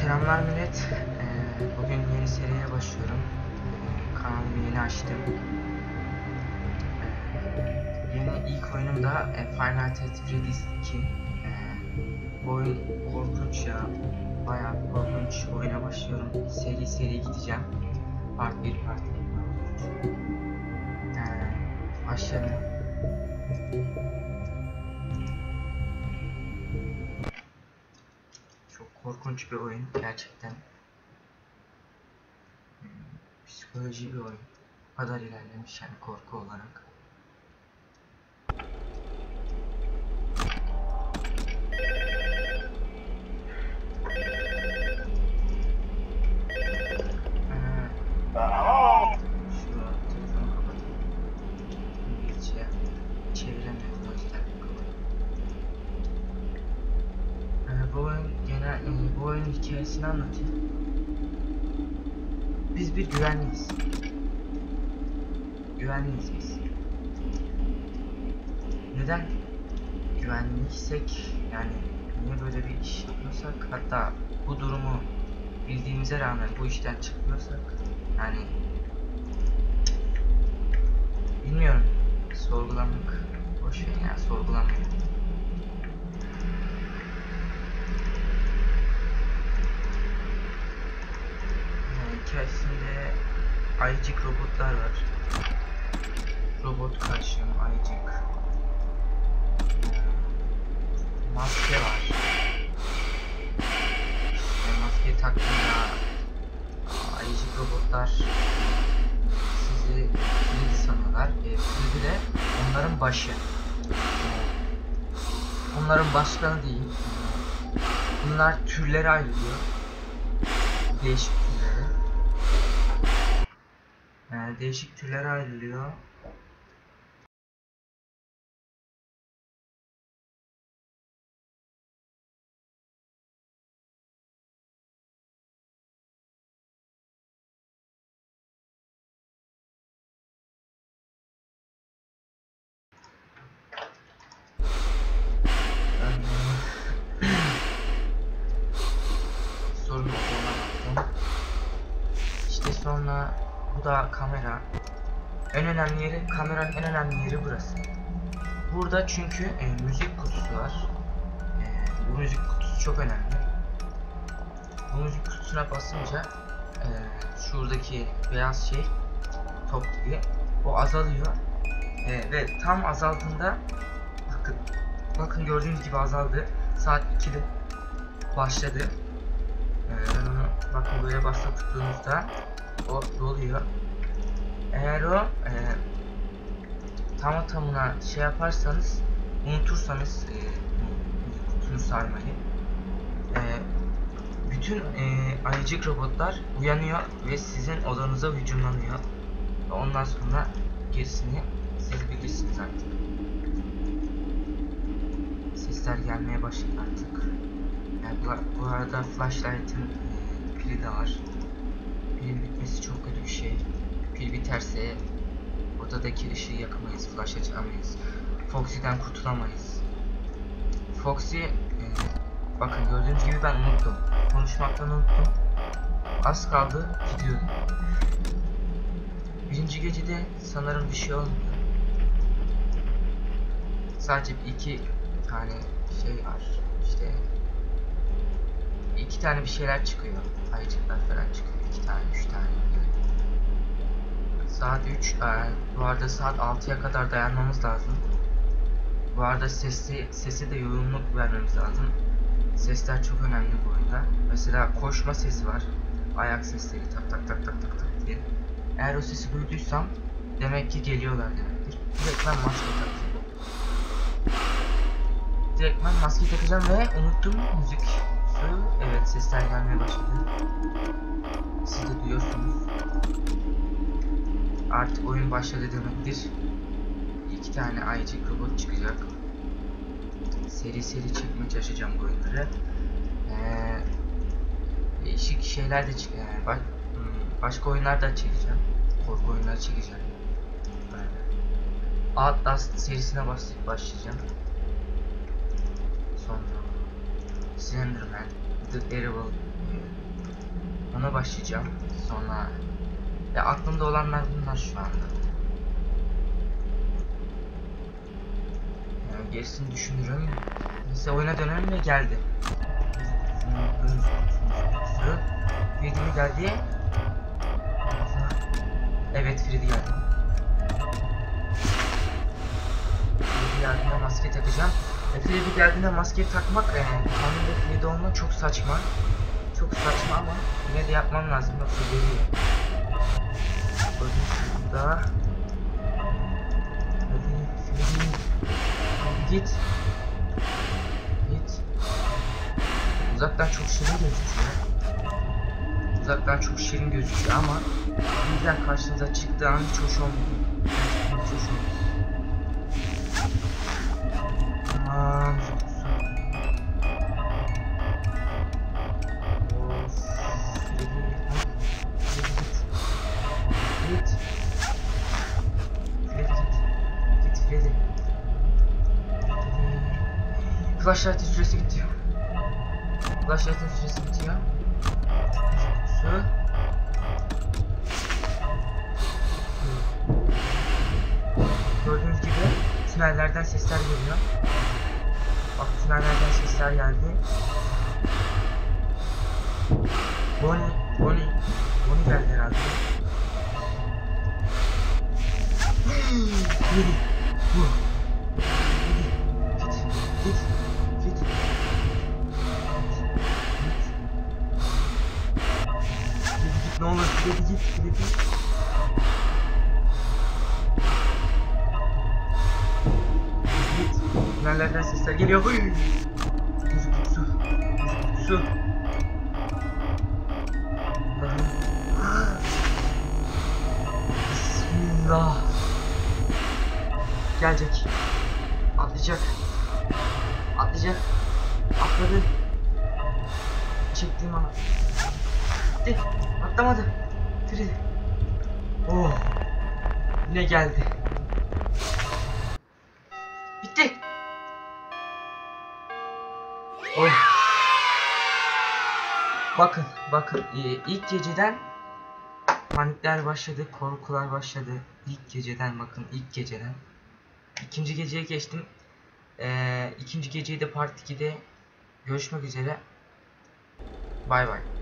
Selamlar millet. Bugün yeni seriye başlıyorum. Kanalımı yeni açtım. Yeni ilk oyunum da Final Fantasy Redis 2. Bu oyun korkunç ya. Bayağı korkunç oyuna başlıyorum. Seri gideceğim. Part 1, Part 2. Başlayalım. Çok korkunç bir oyun gerçekten. Psikoloji bir oyun. O kadar ilerlemiş yani korku olarak. Bu oyunun hikayesini anlatayım. Biz bir güvenliyiz. Güvenliyiz biz. Neden güvenliysek, yani niye böyle bir iş yapıyorsak, hatta bu durumu bildiğimize rağmen bu işten çıkmıyorsak, yani bilmiyorum, sorgulamak boş ver ya, sorgulamak. İçerisinde ayıcık robotlar var. Robot karşım, ayıcık. Maske var. Maskeyi taktığında ayıcık robotlar sizi Freddy sanıyorlar. Freddy de onların başı. Onların başkanı değil. Bunlar türlere ayrılıyor. Değişik türlere. Değişik türlere ayrılıyor. Sorun olduğuna baktım. İşte sonra bu da kamera. En önemli yeri, kameranın en önemli yeri burası. Burada çünkü müzik kutusu var. Bu müzik kutusu çok önemli. Bu müzik kutusuna basınca şuradaki beyaz şey, top gibi, o azalıyor. Ve tam azaldığında bakın gördüğünüz gibi azaldı. Saat 2'de başladı. Ben onu bakın böyle başta tuttuğunuzda o doluyor. Eğer o tamına şey yaparsanız, unutursanız kutunu sarmayı, bütün ayıcık robotlar uyanıyor ve sizin odanıza hücumlanıyor. Ve ondan sonra gerisini siz bilirsiniz artık. Sesler gelmeye başladı artık. Bu arada flashlight'ın pili de var. Pilin bitmesi çok kötü bir şey. Pil biterse odadaki ışığı yakamayız, flash açamayız. Foxy'den kurtulamayız. Foxy, bakın gördüğünüz gibi ben unuttum. Konuşmaktan unuttum. Az kaldı gidiyordum. Birinci gecede sanırım bir şey olmuyor. Sadece 2 tane şey var. İşte 2 tane bir şeyler çıkıyor. Ayıcıklar falan çıkıyor. 2 tane, 3 tane. Saat 3. Bu arada saat 6'ya kadar dayanmamız lazım. Bu arada sesi de yoğunluk vermemiz lazım. Sesler çok önemli bu oyunda. Mesela koşma sesi var. Ayak sesleri tak tak tak tak tak tak diye. Eğer o sesi duyduysam demek ki geliyorlar demektir. Direkt ben maske takacağım. Direkt ben maske takacağım ve unuttum müzik. Evet, sesler gelmeye başladı. Siz de duyuyorsunuz. Artık oyun başladı demektir. 2 tane ayıcık robot çıkacak. Seri çekmeye çalışacağım bu oyunları. Değişik şeyler de çıkacak. Yani başka oyunlar da çekeceğim. Korku oyunları çekeceğim. Outlast serisine başlayacağım. Sonra Slenderman, The Terrible, Ona başlayacağım. Sonra ya aklımda olanlar bunlar şu anda. Yani gerisini düşünürüm. Neyse oyuna dönelim ve geldi. Freddy mi geldi? Evet, Freddy geldi. Freddy geldiğinde maske takacağım. Freddy geldiğinde maske takmak kanunda Freddy olmak çok saçma. Çok saçma ama yine de yapmam lazım, yoksa geliyor. Burada. Hadi Freddy. Git. Git. Uzaktan çok şirin gözüküyor. Uzaktan çok şirin gözüküyor ama birden karşınıza çıktığı an hiç hoş olmuyor. Hiç hoş olmuyor. Tamam. Git. Freddy git. Git Freddy. Flashlight'ın süresi bitiyor. Flashlight'ın süresi bitiyor. Su. Gördüğünüz gibi tünellerden sesler geliyor. Bak, tünellerden sesler geldi. Bonnie geldi herhalde. Git. Ne olur Freddy git. Tünellerden sesler geliyor. Müzik kutusu. Bismillah. Gelecek. Atlayacak. Atladı. Çektiğim ana. Gitti. Atlamadı. Freddy. Oh. Yine geldi. Bitti. Oh. Bakın ilk geceden panikler başladı, korkular başladı. İlk geceden. İkinci geceye geçtim. İkinci geceyi de part 2'de görüşmek üzere. Bay bay.